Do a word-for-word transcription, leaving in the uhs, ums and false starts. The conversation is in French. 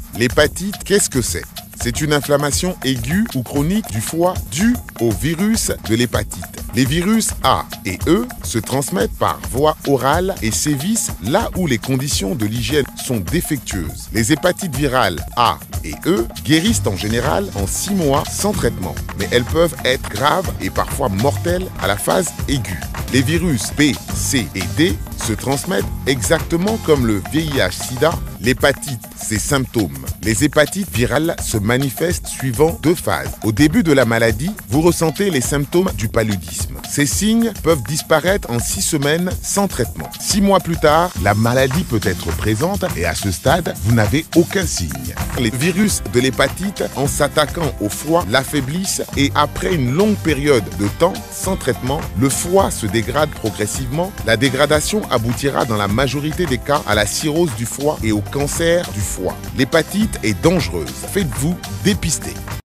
L'hépatite, qu'est-ce que c'est? C'est une inflammation aiguë ou chronique du foie due au virus de l'hépatite. Les virus A et E se transmettent par voie orale et sévissent là où les conditions de l'hygiène sont défectueuses. Les hépatites virales A et E guérissent en général en six mois sans traitement, mais elles peuvent être graves et parfois mortelles à la phase aiguë. Les virus B, C et D se transmettent exactement comme le V I H-Sida, l'hépatite, ses symptômes. Les hépatites virales se manifestent suivant deux phases. Au début de la maladie, vous ressentez les symptômes du paludisme. Ces signes peuvent disparaître en six semaines sans traitement. Six mois plus tard, la maladie peut être présente et à ce stade, vous n'avez aucun signe. Les virus de l'hépatite, en s'attaquant au foie, l'affaiblissent et après une longue période de temps sans traitement, le foie se dégrade progressivement. La dégradation aboutira dans la majorité des cas à la cirrhose du foie et au cancer du foie. L'hépatite est dangereuse. Faites-vous dépister.